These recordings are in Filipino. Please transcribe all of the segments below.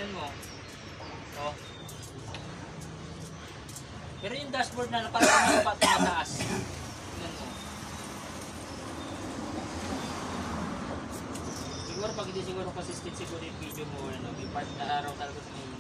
Tingnan mo. Oh. Pero yung dashboard na parang tumataas. Tingnan mo. Siguro pag hindi siguro consistent siguro yung video mo, ano, may part na araw talaga sa mahina.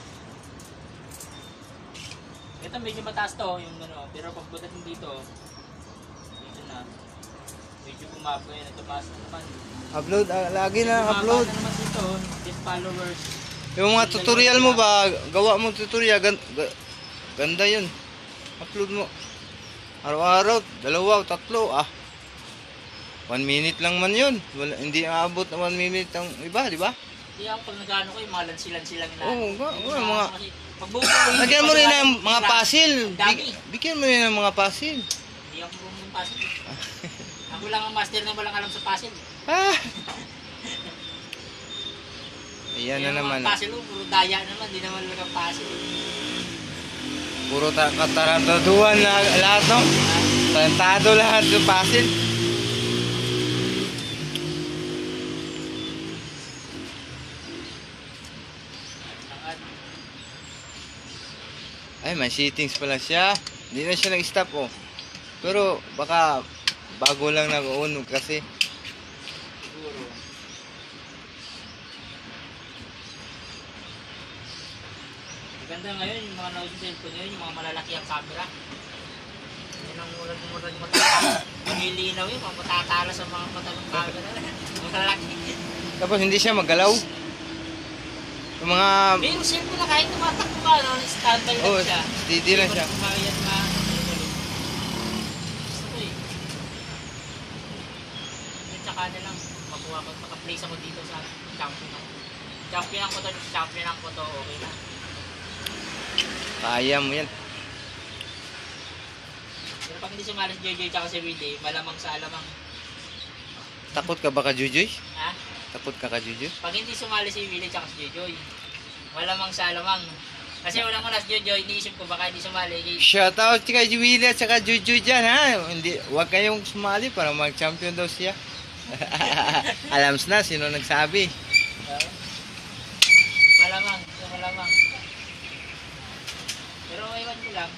Ito medyo mataas to, yung ano, pero pag pagdating dito, dito na, medyo bumaba yan, tumaas na naman. Upload, lagi na upload. Bumaba na naman dito, these followers. Yung mga tutorial mo ba, gawa mo tutorial, ganda yun. Upload mo. Araw-araw, 2, 3, 1 minute lang man yun. Wala, hindi aabot na 1 minute ang iba, di ba? Hindi ako pag nag-ano ko, yung mga lansilan-sila nga. Oo, mga... Lagyan mo rin ng mga puzzle. Dami. Bigyan mo rin ng mga puzzle. Hindi ako marunong ng puzzle. Ako lang ang master na walang alam sa puzzle. Ah! Ayan na naman. Yung puzzle, puro daya naman. Hindi naman lang puzzle. Puro katarantaduhan na lahat, no? Tarantado lahat yung puzzle. Ay, may settings pala siya. Hindi na siya nag-stop, oh. Pero baka bago lang nag-on kasi. Siguro. Maganda ngayon yung mga nasa cellphone ngayon, yung mga malalaki ang camera. Yan ang murag matatalas. Manilinaw yun, mga matatala sa mga mata ng camera. Malalaki. Tapos hindi siya magalaw. Yung mga... May yung cellphone na kahit tumatakbo ka, no? Standby lang siya. Steady lang siya. Kumayat na. Gusto ko eh. Yung tsaka na lang, makuha ko, makaplace ako dito sa champion ako. Champion ako to, okay na. Kaya mo yan. Pero pag hindi sumali si JJ tsaka si Willie, malamang sa alamang. Takot ka ba ka, Jujoy? Ha? Takot ka ka, Jujoy? Pag hindi sumali si Willie tsaka si JJ, malamang sa alamang. Kasi unang-una si JJ, iniisip ko baka hindi sumali. Shout out kay Willie at saka Jujoy dyan, ha? Hindi, huwag kayong sumali para mag-champion daw siya. Alam na sino nagsabi. Malamang, malamang. Pero ewan ko lang.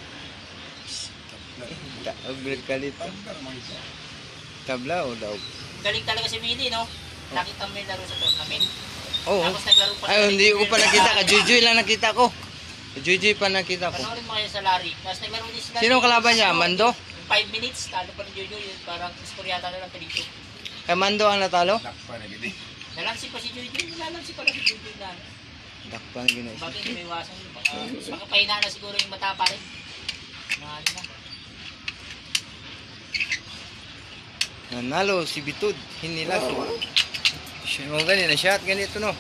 Upgrade ka dito. Tabla o daw? Galing talaga si Willie, no? Nakita mo yung laro sa tournament. Oo. Tapos naglaro pa. Ay, hindi ko pa nakita ka. Jujoy lang nakita ko. Jujoy pa nakita ko. Panoorin mo kayo sa Larry. Tapos naglaro din sila. Sino kalaban niya? Mando? 5 minutes, talo pa ni Jojo. Parang istoryata na lang dito. Kay Mando ang natalo? Nalansi pa si Jojo. Nalansi pa lang si Jojo na. Dakpan gina. Bakit may iwasan yun? Baka pahinaan na siguro yung mata pa rin. Mahal na. Nanalo si Bitud. Hinila si mo ganito na shot. Ganito no.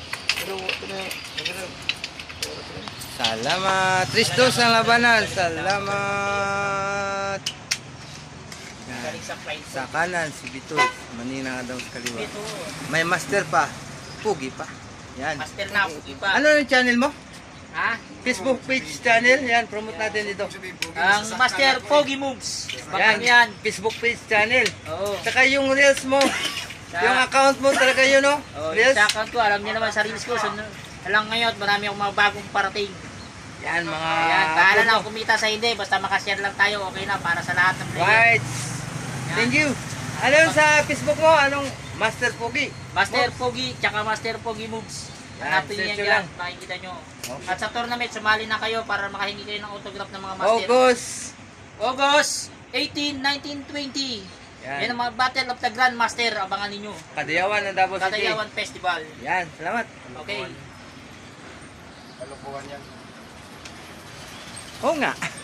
Salamat. 3-2 ang labanan. Salamat. Galing sa flight. Sa kanan si Bitud. Manina nga daw sa kaliwa. May master pa. Pugi pa. Yan. Master na, pugi pa. Ano yung channel mo? Ha? Facebook page channel. Yan, promote natin dito. Ang Master Pogi Moves. Yan, Bakit yan? Facebook page channel. Oo. Saka yung reels mo. Yung account mo talaga yun, no? Oh, Reels. sa account ko, alam niyo naman sa reels ko. So, alam ngayon, marami akong mga bagong parating. Yan, mga... Ayan, bahala na ako kumita sa hindi. Basta makashare lang tayo, okay na para sa lahat ng player. Right. Thank you. Ano yun sa Facebook mo? Anong Master Pogi? Master Pogi, tsaka Master Pogi Moves. Hanapin niya search nyo dyan, lang. makikita nyo. Okay. At sa tournament, sumali na kayo para makahingi kayo ng autograph ng mga master. August 18, 19, 20. Yan. Yan ang mga Battle of the Grand Master, abangan ninyo. Kadayawan ng Davao City. Kadayawan Festival. Yan, salamat. Okay. Oo nga.